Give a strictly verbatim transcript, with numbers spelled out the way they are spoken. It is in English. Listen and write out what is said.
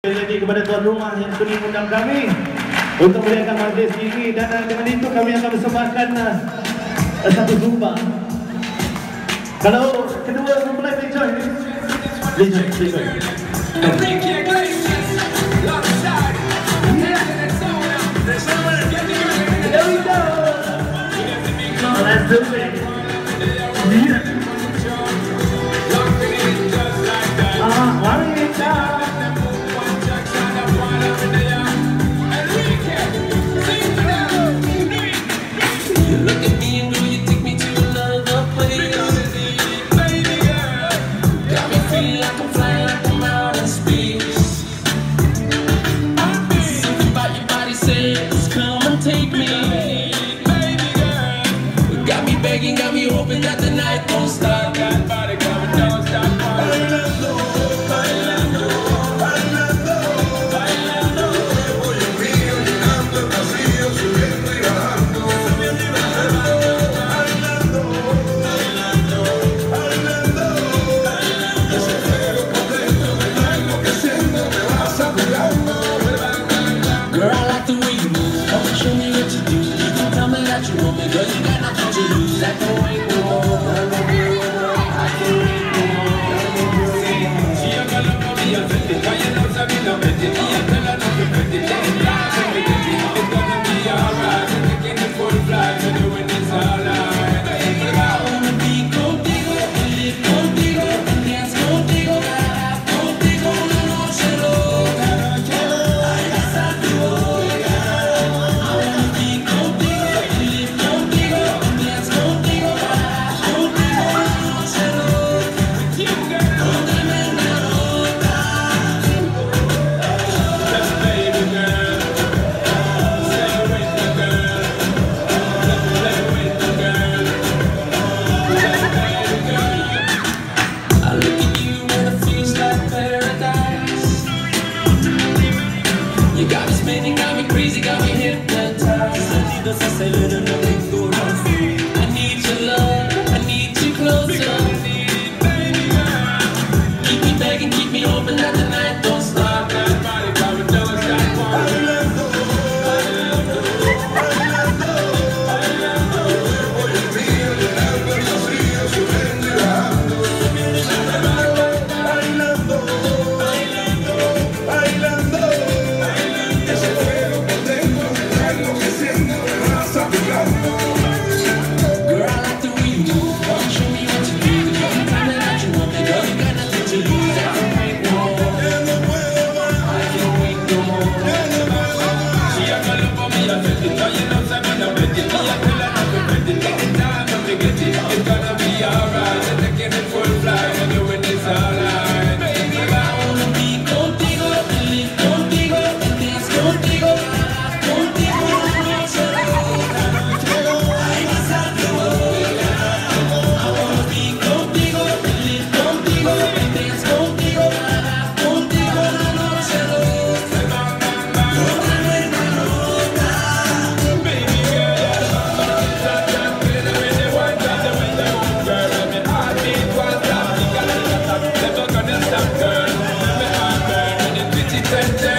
Lagi kepada tuan rumah yang sudi mengundang kami untuk meriahkan majlis ini, dan uh, dengan itu kami akan bersembahkan uh, satu zumba. Kalau kedua mempelai boleh join, boleh join, boleh join. There we go. Let's do it. Ah, mari kita. Got me hoping that the night won't stop. That body coming, don't stop. Bailando, bailando, bailando, bailando. Voy un río llenando el vacío, subiendo y bajando, subiendo y bajando. Bailando, bailando, bailando, bailando. Ese fuego por dentro me va enloqueciendo, me va saturando, me va encantando. Girl, I like the way you move. Come and show me what you do. You can tell me that you want me, girl. You got nothing to lose. I can't wait no more. I can't wait no more. She a girl up for me and set it. Why you not sabi no bet it? Me a tell her not to bet it. Take it down and we get it. It's gonna be alright. We're taking the full flight. We're doing this all night. I wanna be contigo, live contigo, dance contigo, laugh contigo una noche loca. Ay, besarte loca. I wanna be contigo, live contigo, dance contigo, laugh contigo una noche loca. Con tremenda nota. Just baby girl, stay with the girl, stay with the girl, just baby girl. I look at you and it feels like paradise. You got me spinning, got me crazy, got me hypnotized. Sentidos aceleran, no tengo razón. I need your love, I need you closer. Keep me begging, keep me hoping that the night don't stop. That body coming, don't stop. Bailando, bailando, bailando, bailando. Voy un río llenando el vacío, subiendo y bajando, subiendo y bajando. Bailando, bailando, bailando, bailando. Ese fuego por dentro me va enloqueciendo, me va saturando. Girl, I like the way you move. Come and show me what you do. You can tell me that you want me, girl. You got nothing to lose. I can't wait no more. I can't wait no more. She a girl up for me, I said it. Now you know say me no bet it. Me a tell her not to bet it. Take it down and we get it. It's gonna be alright. We're taking it full flight. We're doing this all night. Baby, I wanna be contigo, live contigo, dance contigo, laugh contigo una noche loca. Ay, besarte loca. I wanna be contigo, live contigo, dance contigo, laugh contigo una noche loca. Con tremenda nota. Baby girl, stop, stop, play the way they want, stop the way they want, girl. And me heartbeat won't stop. You gotta stop, never gonna stop, girl. Me heart burn and it twitchy, ten, ten.